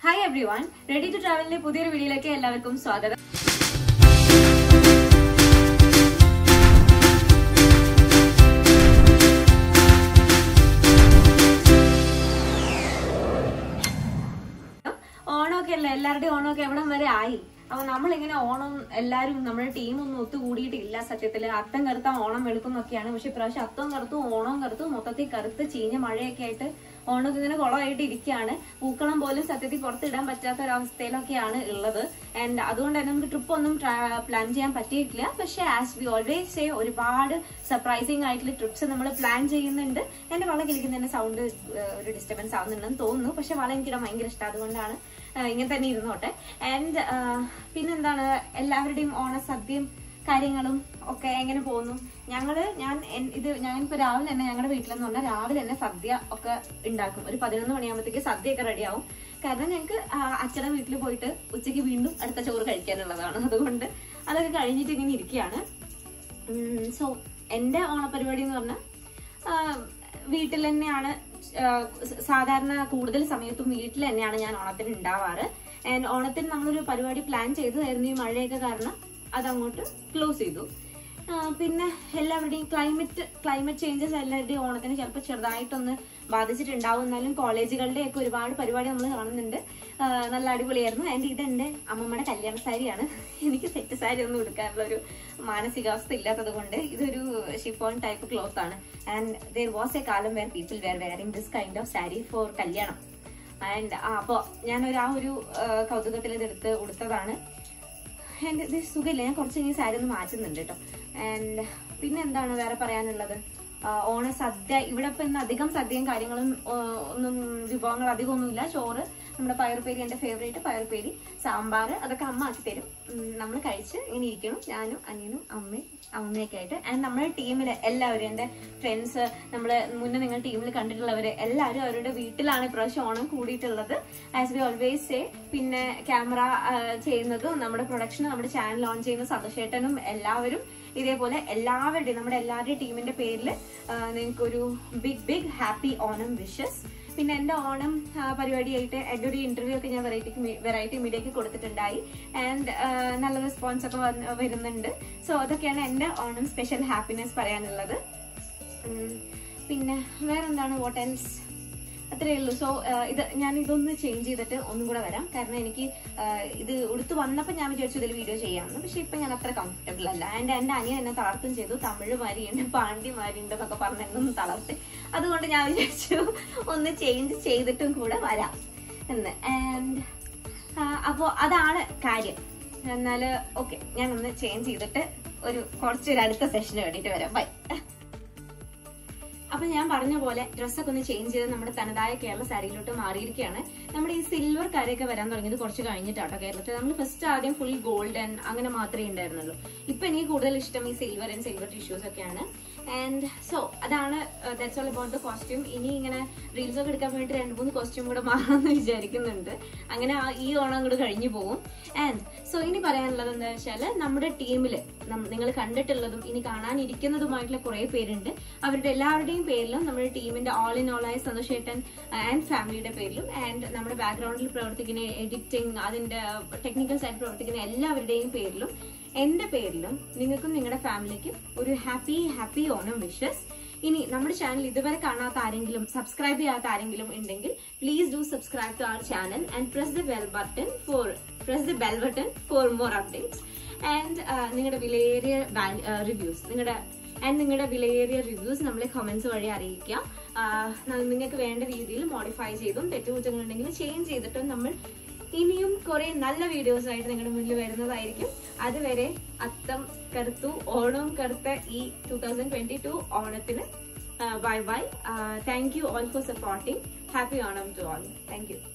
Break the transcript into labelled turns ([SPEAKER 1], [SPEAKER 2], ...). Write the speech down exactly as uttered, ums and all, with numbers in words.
[SPEAKER 1] Hi everyone, ready to travel in പുതിയൊരു വീഡിയോയിലേക്ക് എല്ലാവർക്കും സ്വാഗതം. ഓണമൊക്കെ അല്ലേ, എല്ലാവരുടെയും ഓണമൊക്കെ എവിടം വരെ ആയി. അപ്പൊ നമ്മളിങ്ങനെ ഓണം എല്ലാരും നമ്മുടെ ടീം ഒന്നും ഒത്തുകൂടിയിട്ടില്ല. സത്യത്തില് അത്തം കറുത്ത ഓണം വെളുക്കുന്നൊക്കെയാണ്. പക്ഷെ ഇപ്രാവശ്യം അത്തം കറുത്തു ഓണം കറുത്തു മൊത്തത്തിൽ കറുത്ത് ചീഞ്ഞ മഴയൊക്കെ ആയിട്ട് ഓണമൊക്കെ ഇങ്ങനെ കുളമായിട്ട് ഇരിക്കുകയാണ്. പൂക്കളം പോലും സത്യത്തിൽ പുറത്തിടാൻ പറ്റാത്ത ഒരവസ്ഥയിലൊക്കെയാണ് ഉള്ളത്. ആൻഡ് അതുകൊണ്ട് തന്നെ നമുക്ക് ട്രിപ്പ് ഒന്നും പ്ലാൻ ചെയ്യാൻ പറ്റിയിട്ടില്ല. പക്ഷെ ആസ് വി ഓൾവേസ് സേ ഒരുപാട് സർപ്രൈസിങ് ആയിട്ടുള്ള ട്രിപ്സ് നമ്മൾ പ്ലാൻ ചെയ്യുന്നുണ്ട്. എന്റെ വള കിളിക്കുന്നതിന്റെ സൗണ്ട് ഒരു ഡിസ്റ്റർബൻസ് ആവുന്നുണ്ടെന്ന് തോന്നുന്നു. പക്ഷെ വള എനിക്കിടാൻ ഭയങ്കര ഇഷ്ടം, അതുകൊണ്ടാണ് ഇങ്ങനെ തന്നെ ഇരുന്നോട്ടെ. ആൻഡ് പിന്നെന്താണ്, എല്ലാവരുടെയും ഓണസദ്യയും കാര്യങ്ങളും ഒക്കെ എങ്ങനെ പോകുന്നു? ഞങ്ങള് ഞാൻ ഇത് ഞാനിപ്പോ രാവിലെ തന്നെ ഞങ്ങളുടെ വീട്ടിലെന്ന് പറഞ്ഞാൽ രാവിലെ തന്നെ സദ്യ ഒക്കെ ഉണ്ടാക്കും. ഒരു പതിനൊന്ന് മണിയാകുമ്പോഴത്തേക്ക് സദ്യയൊക്കെ റെഡിയാവും. കാരണം ഞങ്ങൾക്ക് അച്ഛനെ വീട്ടിൽ പോയിട്ട് ഉച്ചയ്ക്ക് വീണ്ടും അടുത്ത ചോറ് കഴിക്കാനുള്ളതാണ്. അതുകൊണ്ട് അതൊക്കെ കഴിഞ്ഞിട്ട് ഇങ്ങനെ ഇരിക്കുകയാണ്. സോ എന്റെ ഓണപരിപാടി എന്ന് പറഞ്ഞാൽ വീട്ടിൽ തന്നെയാണ്. സാധാരണ കൂടുതൽ സമയത്തും വീട്ടിൽ തന്നെയാണ് ഞാൻ ഓണത്തിന് ഉണ്ടാവാറ്. ആൻഡ് ഓണത്തിന് നമ്മളൊരു പരിപാടി പ്ലാൻ ചെയ്തതായിരുന്നു. ഈ മഴയൊക്കെ കാരണം അതങ്ങോട്ട് ക്ലോസ് ചെയ്തു. പിന്നെ എല്ലാവരുടെയും ക്ലൈമറ്റ് ക്ലൈമറ്റ് ചേഞ്ചസ് എല്ലാവരുടെയും ഓണത്തിന് ചിലപ്പോൾ ചെറുതായിട്ടൊന്ന് ബാധിച്ചിട്ടുണ്ടാവും. എന്നാലും കോളേജുകളുടെ ഒക്കെ ഒരുപാട് പരിപാടി നമ്മൾ കാണുന്നുണ്ട്. നല്ല അടിപൊളിയായിരുന്നു. ആൻഡ് ഇതെന്റെ അമ്മമ്മയുടെ കല്യാണ സാരിയാണ്. എനിക്ക് സെറ്റ് സാരി ഒന്നും എടുക്കാനുള്ള ഒരു മാനസികാവസ്ഥ ഇല്ലാത്തത് കൊണ്ട് ഇതൊരു ഷിഫോൺ ടൈപ്പ് ക്ലോത്ത് ആണ്. ആൻഡ് ദർ വാസ് എ കാലം where people were wearing this kind of sari for കല്യാണം. ആൻഡ് അപ്പോൾ ഞാനൊരു ആ ഒരു കൗതുകത്തിൽ ഇതെടുത്ത് ഉടുത്തതാണ്. ആൻഡ് ഇത് സുഖമില്ല, ഞാൻ കുറച്ച് കഴിഞ്ഞ് സാരി ഒന്ന് മാറ്റുന്നുണ്ട് കേട്ടോ. ആൻഡ് പിന്നെ എന്താണ് വേറെ പറയാനുള്ളത്? ഓണ സദ്യ ഇവിടെ ഇപ്പൊ ഇന്ന് അധികം സദ്യയും കാര്യങ്ങളും ഒന്നും വിഭവങ്ങൾ അധികം ഒന്നുമില്ല. ചോറ്, നമ്മുടെ പയറുപ്പേരി, എന്റെ ഫേവറേറ്റ് പയറുപ്പേരി, സാമ്പാർ, അതൊക്കെ അമ്മ ആക്കി തരും. നമ്മൾ കഴിച്ച് ഇങ്ങനെ ഇരിക്കണം, ഞാനും അനിയനും അമ്മയും അമ്മയൊക്കെ ആയിട്ട്. ആൻഡ് നമ്മുടെ ടീമില് എല്ലാവരും, എന്റെ ഫ്രണ്ട്സ്, നമ്മള് മുന്നേ നിങ്ങൾ ടീമിൽ കണ്ടിട്ടുള്ളവര് എല്ലാവരും അവരുടെ വീട്ടിലാണ് ഇപ്രാവശ്യം ഓണം കൂടിയിട്ടുള്ളത്. As we always say. പിന്നെ ക്യാമറ ചെയ്യുന്നതും നമ്മുടെ പ്രൊഡക്ഷനും നമ്മുടെ ചാനൽ ഓൺ ചെയ്യുന്ന സതോഷേട്ടനും എല്ലാവരും ഇതേപോലെ എല്ലാവരുടെയും നമ്മുടെ എല്ലാവരുടെയും ടീമിന്റെ പേരിൽ നിങ്ങൾക്കൊരു big big happy Onam wishes. പിന്നെ എന്റെ ഓണം പരിപാടിയായിട്ട് എന്റെ ഒരു ഇന്റർവ്യൂ ഒക്കെ ഞാൻ വെറൈറ്റി വെറൈറ്റി മീഡിയക്ക് കൊടുത്തിട്ടുണ്ടായി. ആൻഡ് നല്ല റെസ്പോൺസ് ഒക്കെ വരുന്നുണ്ട്. സോ അതൊക്കെയാണ് എന്റെ ഓണം സ്പെഷ്യൽ ഹാപ്പിനെസ് പറയാനുള്ളത്. പിന്നെ വേറെന്താണ്, വാട്ട് എൽസ്, അത്രയേ ഉള്ളൂ. സോ ഇത് ഞാൻ ഇതൊന്ന് ചേഞ്ച് ചെയ്തിട്ട് ഒന്നും കൂടെ വരാം. കാരണം എനിക്ക് ഇത് ഉടുത്ത് വന്നപ്പോൾ ഞാൻ വിചാരിച്ചു ഇതിൽ വീഡിയോ ചെയ്യാമെന്ന്. പക്ഷെ ഇപ്പൊ ഞാൻ അത്ര കംഫർട്ടബിൾ അല്ല. ആൻഡ് എന്റെ അനിയൻ എന്നെ തളർത്തും ചെയ്തു. തമിഴ് മാരിയുണ്ട്, പാണ്ടി മാരിയുണ്ട് എന്നൊക്കെ പറഞ്ഞ് എന്നൊന്ന് തളർത്തി. അതുകൊണ്ട് ഞാൻ വിചാരിച്ചു ഒന്ന് ചേഞ്ച് ചെയ്തിട്ടും കൂടെ വരാം എന്ന്. ആൻഡ് അപ്പോ അതാണ് കാര്യം. എന്നാല് ഓക്കെ, ഞാനൊന്ന് ചേഞ്ച് ചെയ്തിട്ട് ഒരു കുറച്ചൊരു അടുത്ത സെഷന് വേണ്ടിട്ട് വരാം. ബൈ. അപ്പൊ ഞാൻ പറഞ്ഞ പോലെ ഡ്രസ്സൊക്കെ ഒന്ന് ചേഞ്ച് ചെയ്ത് നമ്മുടെ തനതായ കേരള സാരിയിലോട്ട് മാറിയിരിക്കുകയാണ്. നമ്മുടെ ഈ സിൽവർ കാര്യമൊക്കെ വരാൻ തുടങ്ങിയത് കുറച്ച് കഴിഞ്ഞിട്ടാട്ടോ കേരളത്തിൽ. നമ്മൾ ഫസ്റ്റ് ആദ്യം ഫുൾ ഗോൾഡൻ അങ്ങനെ മാത്രമേ ഉണ്ടായിരുന്നുള്ളൂ. ഇപ്പൊ എനിക്ക് കൂടുതൽ ഇഷ്ടം ഈ സിൽവർ ആൻഡ് സിൽവർ ടിഷ്യൂസ് ഒക്കെയാണ്. ആൻഡ് സോ അതാണ് that's all about the costume. ഇനി ഇങ്ങനെ റീൽസ് ഒക്കെ എടുക്കാൻ വേണ്ടി രണ്ട് മൂന്ന് കോസ്റ്റ്യൂം കൂടെ മാറണമെന്ന് വിചാരിക്കുന്നുണ്ട്. അങ്ങനെ ഈ ഓണം കൂടെ കഴിഞ്ഞു പോകും. ആൻഡ് സോ ഇനി പറയാനുള്ളത് എന്താ വെച്ചാൽ, നമ്മുടെ ടീമില് നിങ്ങൾ കണ്ടിട്ടുള്ളതും ഇനി കാണാനിരിക്കുന്നതുമായിട്ടുള്ള കുറെ പേരുണ്ട്. അവരുടെ എല്ലാവരുടെയും പേരിലും നമ്മുടെ ടീമിന്റെ ഓൾ ഇൻ ഓൾ ആയ സന്തോഷേട്ടൻ ആൻഡ് ഫാമിലിയുടെ പേരിലും ആൻഡ് നമ്മുടെ ബാക്ക്ഗ്രൗണ്ടിൽ പ്രവർത്തിക്കുന്ന എഡിറ്റിംഗ്, അതിന്റെ ടെക്നിക്കൽ സൈഡ് പ്രവർത്തിക്കുന്ന എല്ലാവരുടെയും പേരിലും എന്റെ പേരിലും നിങ്ങൾക്കും നിങ്ങളുടെ ഫാമിലിക്കും ഒരു ഹാപ്പി ഹാപ്പി ഓണം വിഷസ്. ഇനി നമ്മുടെ ചാനൽ ഇതുവരെ കാണാത്ത ആരെങ്കിലും, സബ്സ്ക്രൈബ് ചെയ്യാത്ത ആരെങ്കിലും ഉണ്ടെങ്കിൽ please do subscribe to our channel and press the bell button for press the bell button for more updates. And നിങ്ങളുടെ വിലയേറിയ റിവ്യൂസ് നിങ്ങളുടെ ആൻഡ് നിങ്ങളുടെ വിലയേറിയ റിവ്യൂസ് നമ്മളെ കമന്റ്സ് വഴി അറിയിക്കാം. നിങ്ങൾക്ക് വേണ്ട രീതിയിൽ മോഡിഫൈ ചെയ്തും തെറ്റുകുറ്റങ്ങളുണ്ടെങ്കിൽ ചേഞ്ച് ചെയ്തിട്ടും നമ്മൾ ഇനിയും കുറെ നല്ല വീഡിയോസ് ആയിട്ട് നിങ്ങളുടെ മുന്നിൽ വരുന്നതായിരിക്കും. അതുവരെ അത്തം കറുത്തു ഓണം കറുത്ത ഈ ടൂ തൗസൻഡ് ട്വന്റി ടു ഓണത്തിന് bye bye. Thank you all for supporting. Happy Onam to all. Thank U.